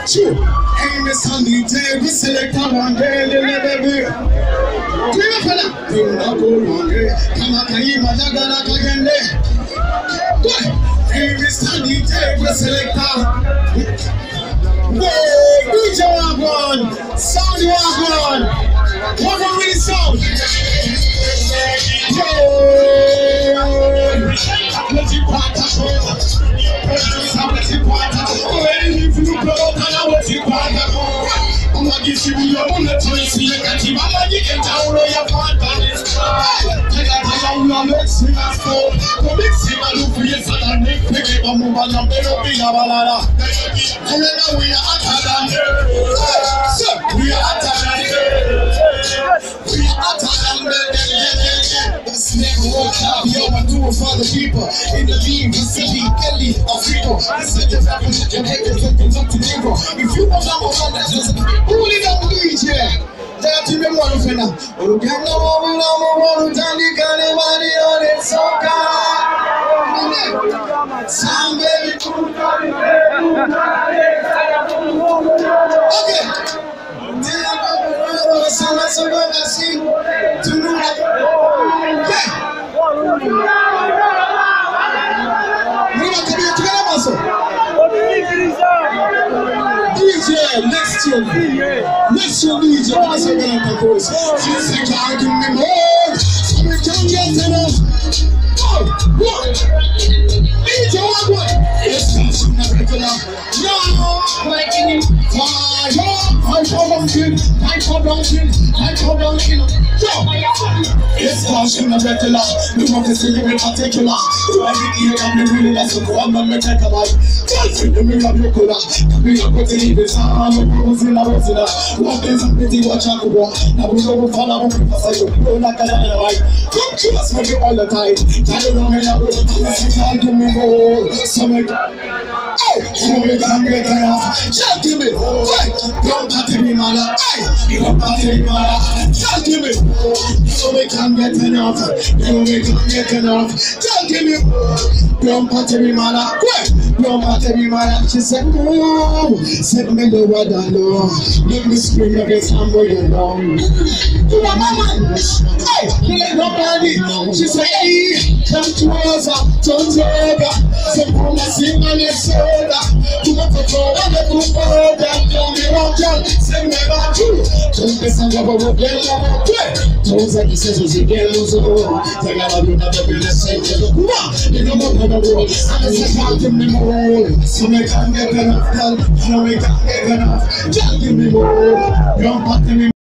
True. Hey, Miss Sunday, we select one day, baby. Clear for that. You not go wrong. Come on, can you imagine that again? Hey, Miss Sunday, we select one. Whoa, DJ one, sound one. Come on with the sound. Let's you part of I'm gonna give you your own choice. You can see my magic and town or your fantasy. Take a look, sing a song. Come and sing a look for your son and make me a move on the bed of the Avalada. And then we are at we are at we are at Let's never walk out. We are doing for the people in the league, the city, Kelly, Africa. This is the family that haters and things up to neighbor. If you want number one, that's just pull it up, DJ. That's the one of them. Oh, get no one, Danny, got anybody on it, so God. Sound baby. Okay. DJ, next year, DJ, what's your name, of course? She said, can't give me more, so we can't get enough. Oh, what? DJ, what? It's not regular. No, like in fire. I come down, it's caution of regular. We want to see you in particular. You are the ear of the really that's a go. I'm not going to take a bite. Just in the middle of your color. We are putting in the sound of Rosina. What is a pretty watch out for? Now we go follow up with us. I go like a light. Come to us with you all the time. I don't know how to give me more. So make can't get enough. Just give me. Don't touch me, man. Don't touch me, man. Just give me. So we can't get enough. Just give me. Don't touch me, man. Don't touch me, man. She said, no. Said me lower than low. Make me scream every time we go down. You are my man. Hey, you ain't nobody. She said, hey, come to us. Don't take her. Say, come and sing on your shoulder. You want to go on the book order. Don't be wrong, John. Say, never do. Don't be sang about what they're going to do. Don't say, this is a game. They gotta do that. They're the same. Come on. You know what I'm going to do. I'm going to give me more. So we can't get enough. So we can't get enough. Just give me more. Don't put me